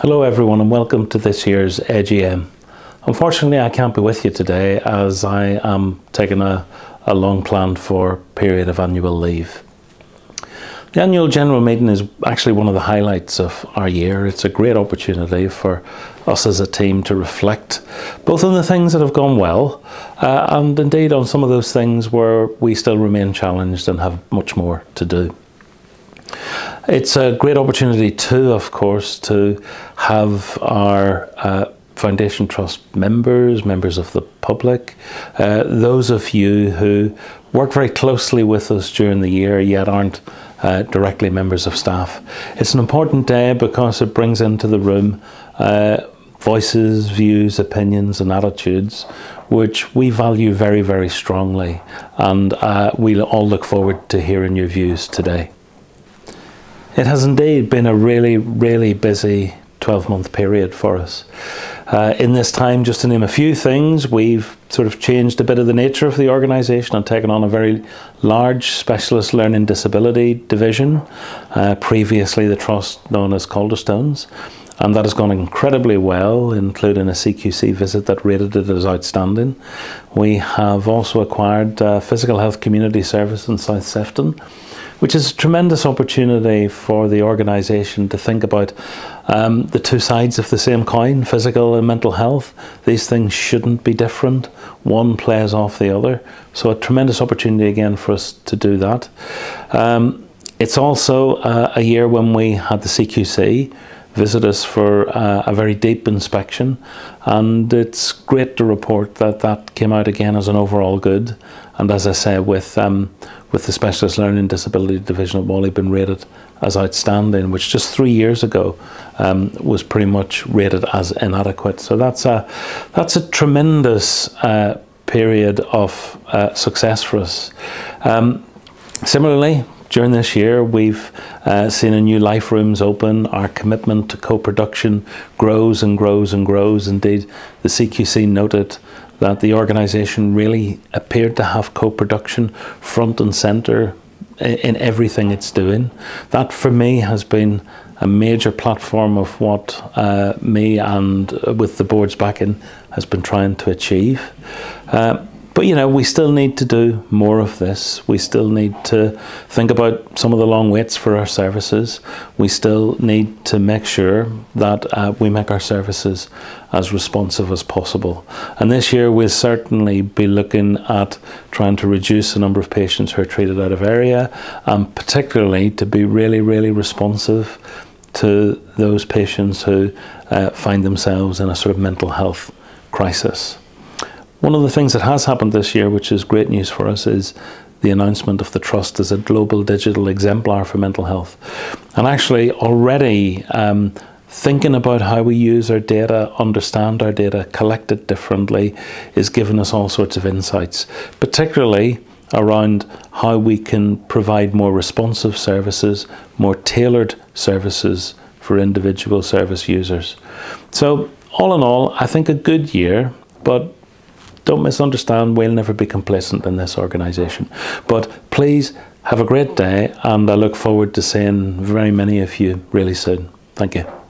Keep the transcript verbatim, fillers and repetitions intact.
Hello everyone and welcome to this year's A G M. Unfortunately I can't be with you today as I am taking a, a long planned for period of annual leave. The annual general meeting is actually one of the highlights of our year. It's a great opportunity for us as a team to reflect both on the things that have gone well uh, and indeed on some of those things where we still remain challenged and have much more to do. It's a great opportunity too, of course, to have our uh, Foundation Trust members, members of the public, uh, those of you who work very closely with us during the year yet aren't uh, directly members of staff. It's an important day because it brings into the room uh, voices, views, opinions and attitudes which we value very, very strongly, and uh, we'll all look forward to hearing your views today. It has indeed been a really, really busy twelve month period for us. Uh, in this time, just to name a few things, we've sort of changed a bit of the nature of the organisation and taken on a very large specialist learning disability division, uh, previously the trust known as Calderstones, and that has gone incredibly well, including a C Q C visit that rated it as outstanding. We have also acquired uh, Physical Health Community Service in South Sefton, which is a tremendous opportunity for the organisation to think about um, the two sides of the same coin, physical and mental health. These things shouldn't be different. One plays off the other. So a tremendous opportunity again for us to do that. Um, it's also uh, a year when we had the C Q C visit us for uh, a very deep inspection, and it's great to report that that came out again as an overall good. And as I say, with um, with the Specialist Learning Disability Division at Whalley been rated as outstanding, which just three years ago um, was pretty much rated as inadequate. So that's a that's a tremendous uh, period of uh, success for us. Um, similarly, during this year, we've uh, seen a new Life Rooms open. Our commitment to co-production grows and grows and grows. Indeed, the C Q C noted that the organisation really appeared to have co-production front and centre in everything it's doing. That for me has been a major platform of what uh, me and uh, with the board's backing has been trying to achieve. Uh, But, you know, we still need to do more of this. We still need to think about some of the long waits for our services. We still need to make sure that uh, we make our services as responsive as possible. And this year we'll certainly be looking at trying to reduce the number of patients who are treated out of area, and particularly to be really, really responsive to those patients who uh, find themselves in a sort of mental health crisis. One of the things that has happened this year, which is great news for us, is the announcement of the Trust as a global digital exemplar for mental health. And actually already um, thinking about how we use our data, understand our data, collect it differently, is giving us all sorts of insights, particularly around how we can provide more responsive services, more tailored services for individual service users. So all in all, I think a good year, but don't misunderstand, we'll never be complacent in this organisation. But please have a great day, and I look forward to seeing very many of you really soon. Thank you.